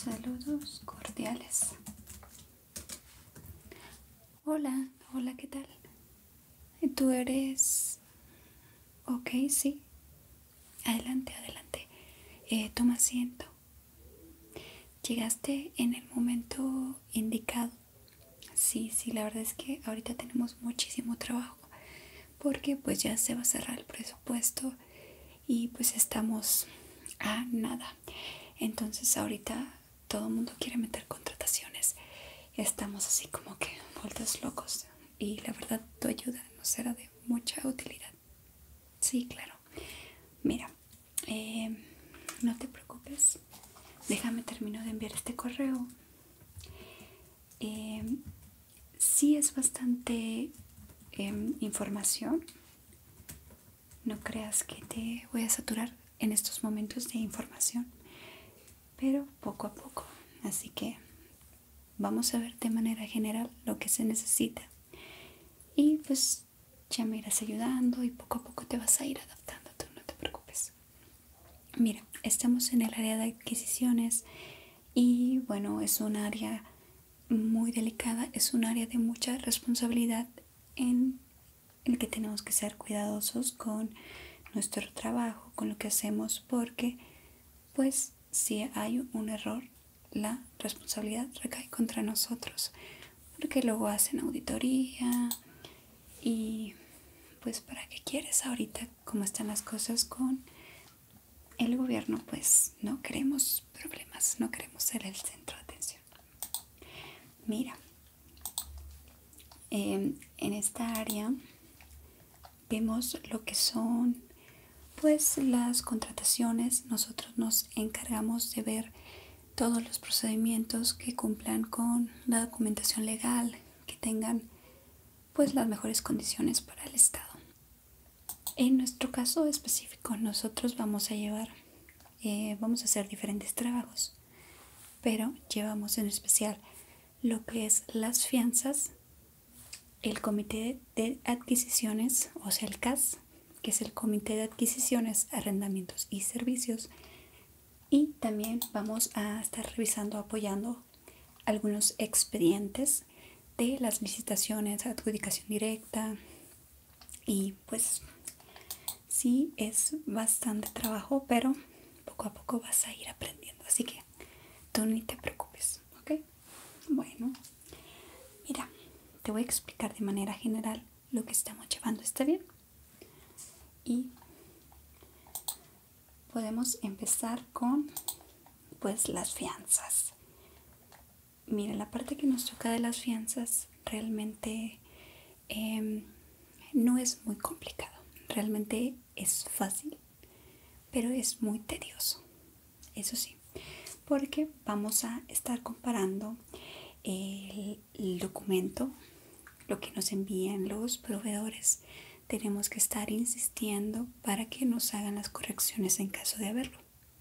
Saludos cordiales. Hola, hola, ¿qué tal? ¿Tú eres? Ok, sí. Adelante, adelante. Toma asiento. Llegaste en el momento indicado. Sí, la verdad es que ahorita tenemos muchísimo trabajo porque pues ya se va a cerrar el presupuesto y pues estamos a nada. Entonces ahorita todo el mundo quiere meter contrataciones. Estamos así como que vueltos locos y la verdad tu ayuda nos será de mucha utilidad. Sí, claro. Mira, no te preocupes. Déjame termino de enviar este correo. Sí es bastante información. No creas que te voy a saturar en estos momentos de información, pero poco a poco. Así que vamos a ver de manera general lo que se necesita. Y pues ya me irás ayudando y poco a poco te vas a ir adaptando, tú no te preocupes. Mira, estamos en el área de adquisiciones y bueno, es un área muy delicada, es un área de mucha responsabilidad en el que tenemos que ser cuidadosos con nuestro trabajo, con lo que hacemos, porque pues si hay un error, la responsabilidad recae contra nosotros, porque luego hacen auditoría y pues para qué quieres ahorita cómo están las cosas con el gobierno, pues no queremos problemas, no queremos ser el centro de atención. Mira, en esta área vemos lo que son pues las contrataciones. Nosotros nos encargamos de ver todos los procedimientos que cumplan con la documentación legal, que tengan pues las mejores condiciones para el Estado. En nuestro caso específico, nosotros vamos a hacer diferentes trabajos, pero llevamos en especial lo que es las fianzas, el comité de adquisiciones, o sea el CAS, que es el comité de adquisiciones, arrendamientos y servicios, y también vamos a estar revisando, apoyando algunos expedientes de las licitaciones, adjudicación directa, y pues sí es bastante trabajo, pero poco a poco vas a ir aprendiendo, así que tú ni te preocupes, ¿ok? Bueno, mira, te voy a explicar de manera general lo que estamos llevando, ¿está bien? Y podemos empezar con pues las fianzas. Mira, la parte que nos toca de las fianzas realmente no es muy complicado, realmente es fácil, pero es muy tedioso, eso sí, porque vamos a estar comparando el documento, lo que nos envían los proveedores. Tenemos que estar insistiendo para que nos hagan las correcciones en caso de haberlo.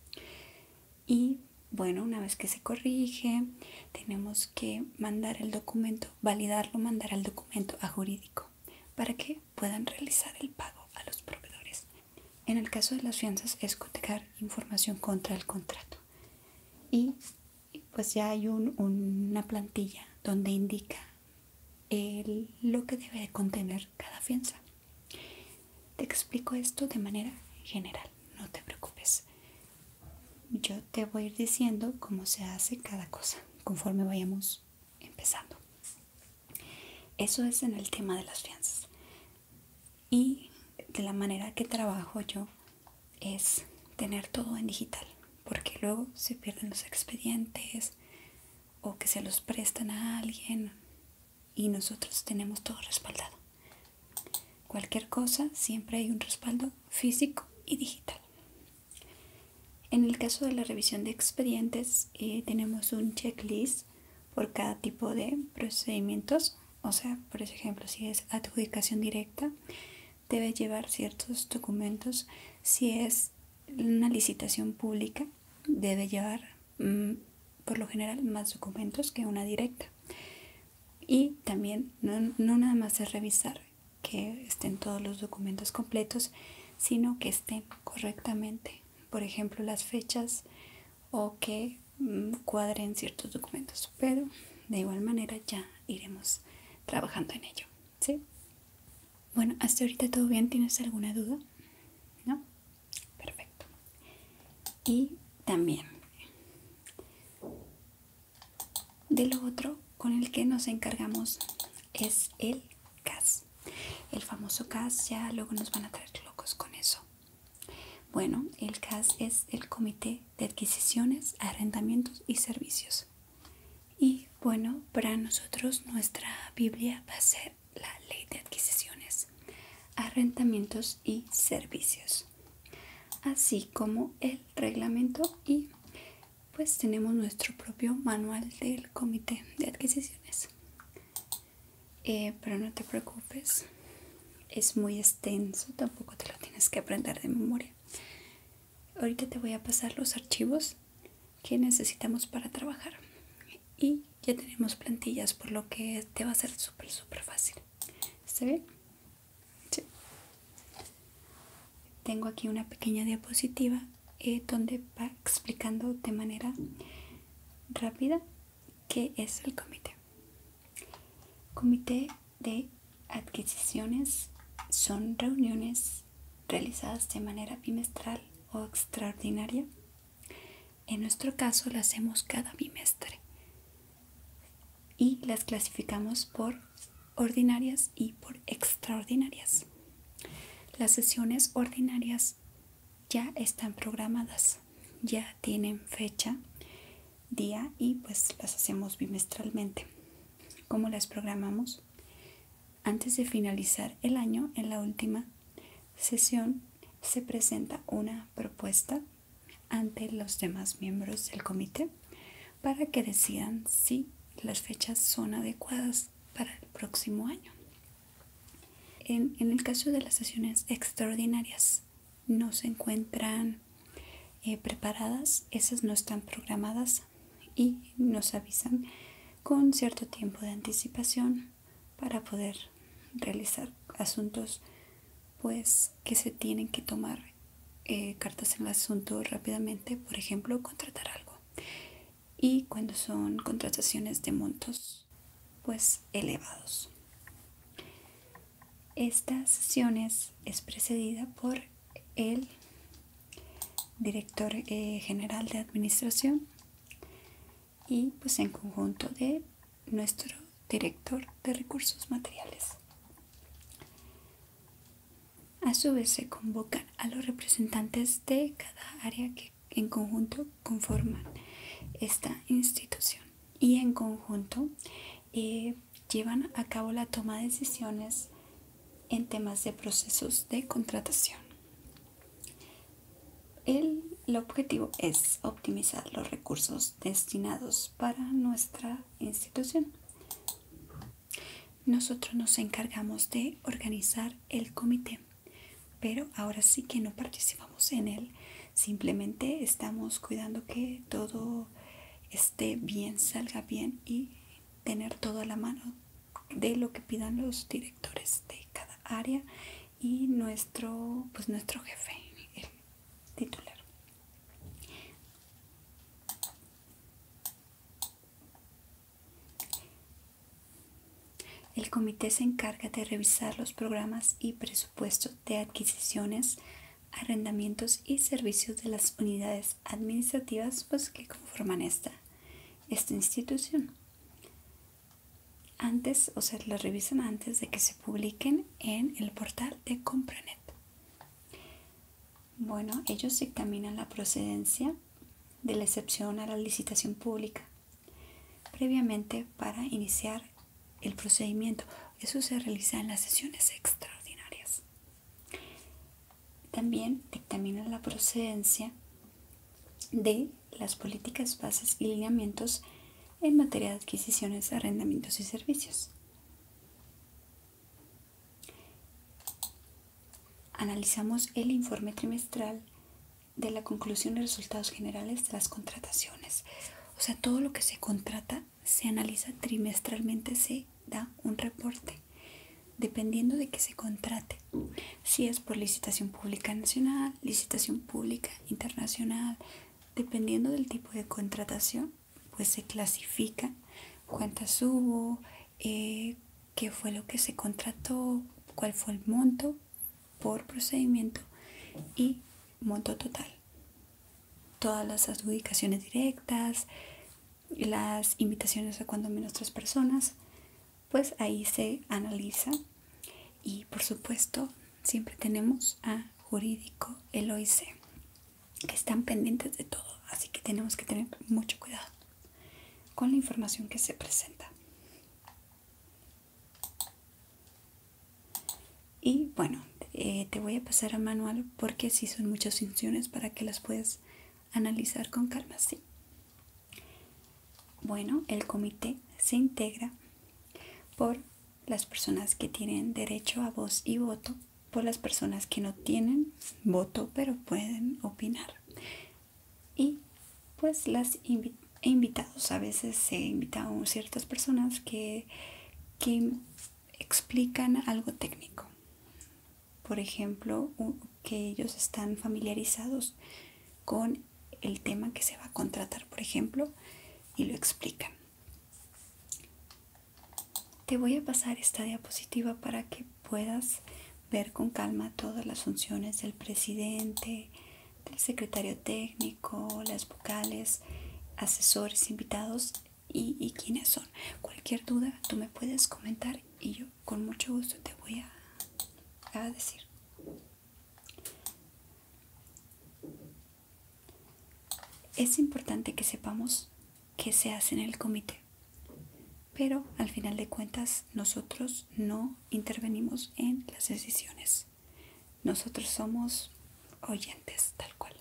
Y bueno, una vez que se corrige, tenemos que mandar el documento, validarlo, mandar el documento a jurídico para que puedan realizar el pago a los proveedores. En el caso de las fianzas es cotejar información contra el contrato. Y pues ya hay una plantilla donde indica lo que debe de contener cada fianza. Te explico esto de manera general, no te preocupes. Yo te voy a ir diciendo cómo se hace cada cosa conforme vayamos empezando. Eso es en el tema de las fianzas. Y de la manera que trabajo yo es tener todo en digital, porque luego se pierden los expedientes o que se los prestan a alguien y nosotros tenemos todo respaldado. Cualquier cosa, siempre hay un respaldo físico y digital. En el caso de la revisión de expedientes, tenemos un checklist por cada tipo de procedimientos. O sea, por ejemplo, si es adjudicación directa, debe llevar ciertos documentos. Si es una licitación pública, debe llevar por lo general más documentos que una directa. Y también no nada más es revisar que estén todos los documentos completos, sino que estén correctamente. Por ejemplo, las fechas o que cuadren ciertos documentos, pero de igual manera ya iremos trabajando en ello, ¿sí? Bueno, hasta ahorita todo bien. ¿Tienes alguna duda? ¿No? Perfecto. Y también de lo otro con el que nos encargamos es el CAS. El famoso CAS, ya luego nos van a traer locos con eso. Bueno, el CAS es el Comité de Adquisiciones, Arrendamientos y Servicios. Y bueno, para nosotros nuestra Biblia va a ser la Ley de Adquisiciones, Arrendamientos y Servicios, así como el reglamento, y pues tenemos nuestro propio manual del Comité de Adquisiciones. Pero no te preocupes, es muy extenso, tampoco te lo tienes que aprender de memoria. Ahorita te voy a pasar los archivos que necesitamos para trabajar y ya tenemos plantillas, por lo que te va a ser súper fácil. ¿Está bien? Sí. Tengo aquí una pequeña diapositiva donde va explicando de manera rápida qué es el comité. Comité de adquisiciones son reuniones realizadas de manera bimestral o extraordinaria. En nuestro caso las hacemos cada bimestre y las clasificamos por ordinarias y por extraordinarias. Las sesiones ordinarias ya están programadas, ya tienen fecha, día, y pues las hacemos bimestralmente. ¿Cómo las programamos? Antes de finalizar el año, en la última sesión se presenta una propuesta ante los demás miembros del comité para que decidan si las fechas son adecuadas para el próximo año. En el caso de las sesiones extraordinarias no se encuentran preparadas, esas no están programadas y nos avisan con cierto tiempo de anticipación para poder realizar asuntos pues que se tienen que tomar cartas en el asunto rápidamente, por ejemplo contratar algo, y cuando son contrataciones de montos pues elevados. Estas sesiones es precedida por el director general de administración y pues en conjunto de nuestro director de recursos materiales. A su vez se convocan a los representantes de cada área que en conjunto conforman esta institución y en conjunto llevan a cabo la toma de decisiones en temas de procesos de contratación. El objetivo es optimizar los recursos destinados para nuestra institución. Nosotros nos encargamos de organizar el comité, pero ahora sí que no participamos en él, simplemente estamos cuidando que todo esté bien, salga bien y tener todo a la mano de lo que pidan los directores de cada área y nuestro jefe, el titular. El comité se encarga de revisar los programas y presupuestos de adquisiciones, arrendamientos y servicios de las unidades administrativas pues, que conforman esta institución. Las revisan antes de que se publiquen en el portal de Compranet. Bueno, ellos dictaminan la procedencia de la excepción a la licitación pública previamente para iniciar el procedimiento. Eso se realiza en las sesiones extraordinarias. También dictaminan la procedencia de las políticas, bases y lineamientos en materia de adquisiciones, arrendamientos y servicios. Analizamos el informe trimestral de la conclusión de resultados generales de las contrataciones. O sea, todo lo que se contrata se analiza trimestralmente, se da un reporte, dependiendo de qué se contrate. Si es por licitación pública nacional, licitación pública internacional, dependiendo del tipo de contratación, pues se clasifica cuántas hubo, qué fue lo que se contrató, cuál fue el monto por procedimiento y monto total. Todas las adjudicaciones directas, las invitaciones a cuando menos 3 personas, pues ahí se analiza. Y por supuesto siempre tenemos a jurídico, el OIC, que están pendientes de todo, así que tenemos que tener mucho cuidado con la información que se presenta. Y bueno, te voy a pasar al manual porque sí son muchas funciones para que las puedas analizar con calma, ¿sí? Bueno, el comité se integra por las personas que tienen derecho a voz y voto, por las personas que no tienen voto pero pueden opinar, y pues las invitados. A veces se invitan ciertas personas que explican algo técnico, por ejemplo, que ellos están familiarizados con el tema que se va a contratar, por ejemplo, y lo explican. Te voy a pasar esta diapositiva para que puedas ver con calma todas las funciones del presidente, del secretario técnico, las vocales, asesores, invitados y quiénes son. Cualquier duda tú me puedes comentar y yo con mucho gusto te voy a decir. Es importante que sepamos qué se hace en el comité, pero al final de cuentas nosotros no intervenimos en las decisiones. Nosotros somos oyentes, tal cual.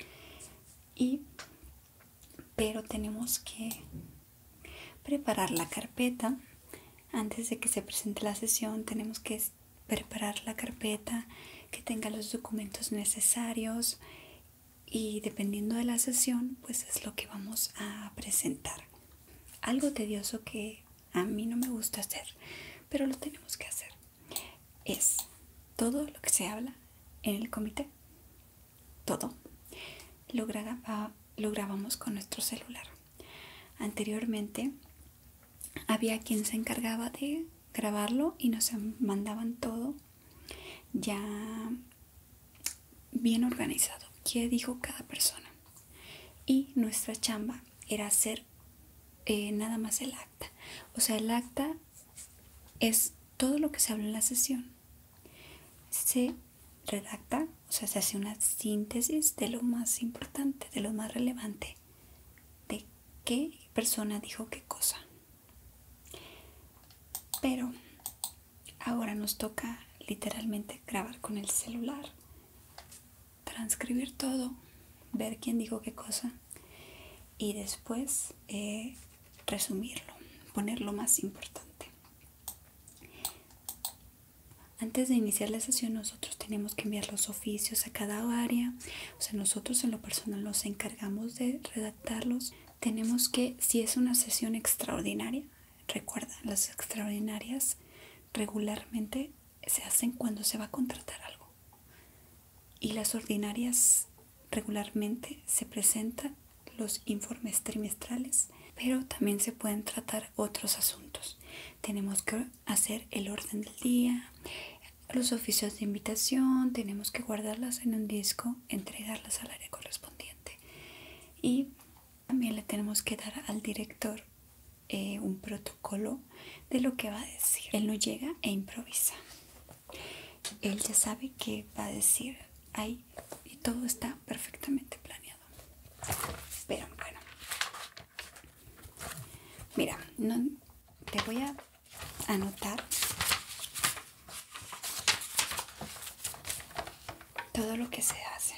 Pero tenemos que preparar la carpeta. Antes de que se presente la sesión, tenemos que preparar la carpeta que tenga los documentos necesarios, y dependiendo de la sesión, pues es lo que vamos a presentar. Algo tedioso que a mí no me gusta hacer, pero lo tenemos que hacer, es todo lo que se habla en el comité, todo lo grabamos con nuestro celular. Anteriormente había quien se encargaba de grabarlo y nos mandaban todo ya bien organizado, qué dijo cada persona, y nuestra chamba era hacer nada más el acta. O sea, el acta es todo lo que se habla en la sesión, se redacta, o sea, se hace una síntesis de lo más importante, de lo más relevante, de qué persona dijo qué cosa. Pero ahora nos toca literalmente grabar con el celular, transcribir todo, ver quién dijo qué cosa y después resumirlo, poner lo más importante. Antes de iniciar la sesión nosotros tenemos que enviar los oficios a cada área. O sea, nosotros en lo personal nos encargamos de redactarlos. Tenemos que, si es una sesión extraordinaria, recuerda, las extraordinarias regularmente se hacen cuando se va a contratar algo, y las ordinarias regularmente se presentan los informes trimestrales, pero también se pueden tratar otros asuntos. Tenemos que hacer el orden del día, los oficios de invitación, tenemos que guardarlas en un disco, entregarlas al área correspondiente, y también le tenemos que dar al director un protocolo de lo que va a decir. Él no llega e improvisa, él ya sabe qué va a decir ahí y todo está perfectamente planeado. Pero bueno, mira, te voy a anotar todo lo que se hace,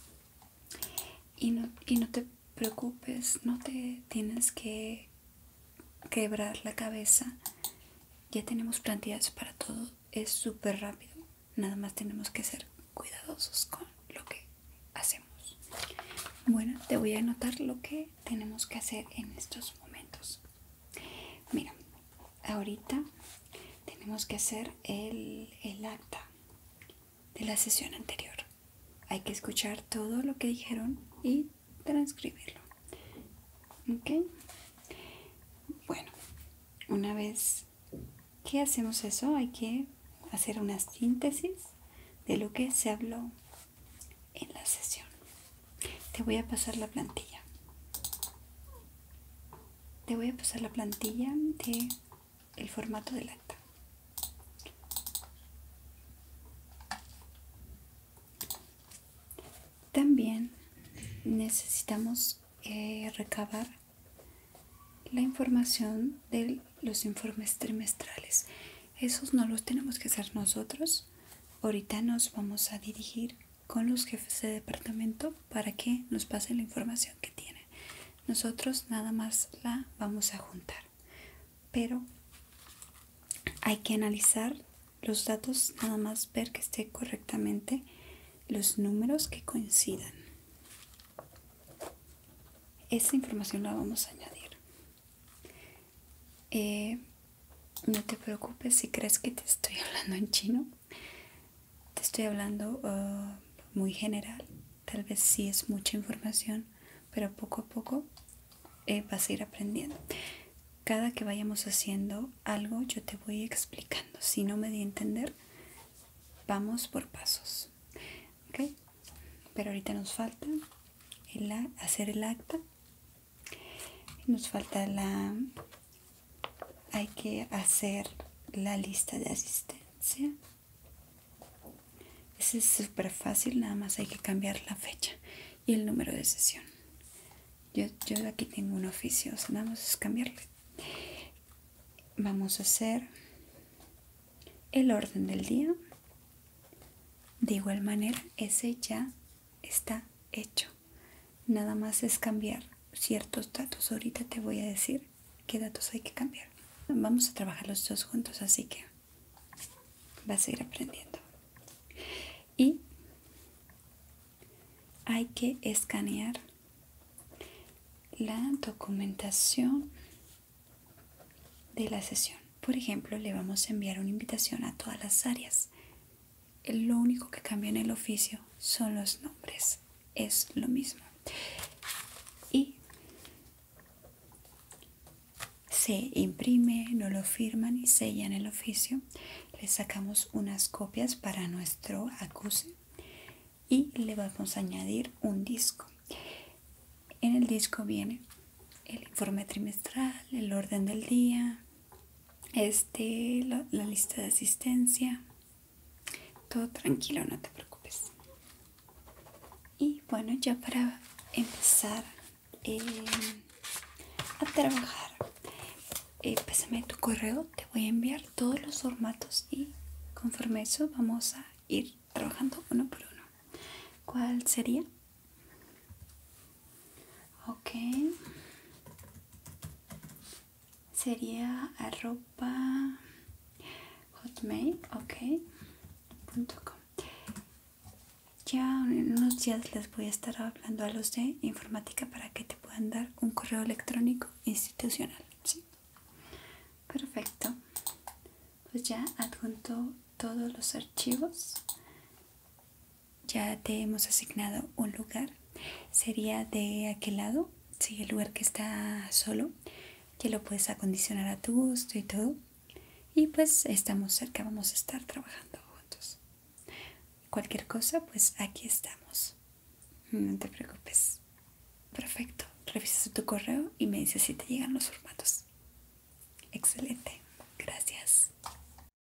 y no te preocupes, no te tienes que quebrar la cabeza. Ya tenemos plantillas para todo, es súper rápido, nada más tenemos que ser cuidadosos con lo que hacemos. Bueno, te voy a anotar lo que tenemos que hacer en estos momentos. Mira, ahorita tenemos que hacer el acta de la sesión anterior. Hay que escuchar todo lo que dijeron y transcribirlo. ¿Ok? Bueno, una vez que hacemos eso, hay que hacer una síntesis de lo que se habló en la sesión. Te voy a pasar la plantilla. Te voy a pasar la plantilla de el formato del acta. También necesitamos recabar la información de los informes trimestrales. Esos no los tenemos que hacer nosotros. Ahorita nos vamos a dirigir con los jefes de departamento para que nos pasen la información que tienen. Nosotros nada más la vamos a juntar, pero hay que analizar los datos, nada más ver que esté correctamente los números que coincidan. Esa información la vamos a añadir. No te preocupes si crees que te estoy hablando en chino. Te estoy hablando muy general. Tal vez sí es mucha información, pero poco a poco vas a ir aprendiendo. Cada que vayamos haciendo algo, yo te voy explicando. Si no me di a entender, vamos por pasos. ¿Ok? Pero ahorita nos falta hacer el acta. Nos falta hay que hacer la lista de asistencia. Ese es súper fácil, nada más hay que cambiar la fecha y el número de sesión. Yo aquí tengo un oficio, o sea, nada más es cambiarle. Vamos a hacer el orden del día. De igual manera, ese ya está hecho. Nada más es cambiar ciertos datos. Ahorita te voy a decir qué datos hay que cambiar. Vamos a trabajar los dos juntos, así que vas a ir aprendiendo. Y hay que escanear la documentación de la sesión. Por ejemplo, le vamos a enviar una invitación a todas las áreas. Lo único que cambia en el oficio son los nombres. Es lo mismo. Y se imprime, no lo firman y sellan el oficio. Le sacamos unas copias para nuestro acuse y le vamos a añadir un disco. En el disco viene el informe trimestral, el orden del día, la lista de asistencia. Todo tranquilo, no te preocupes. Y bueno, ya para empezar a trabajar, pásame tu correo, te voy a enviar todos los formatos y conforme eso vamos a ir trabajando uno por uno. ¿Cuál sería? Ok. Sería @hotmail.com. Ya en unos días les voy a estar hablando a los de informática para que te puedan dar un correo electrónico institucional. ¿Sí? Perfecto. Pues ya adjunto todos los archivos. Ya te hemos asignado un lugar. Sería de aquel lado. Sí, el lugar que está solo. Que lo puedes acondicionar a tu gusto y todo. Y pues estamos cerca, vamos a estar trabajando juntos. Cualquier cosa, pues aquí estamos. No te preocupes. Perfecto. Revisas tu correo y me dices si te llegan los formatos. Excelente.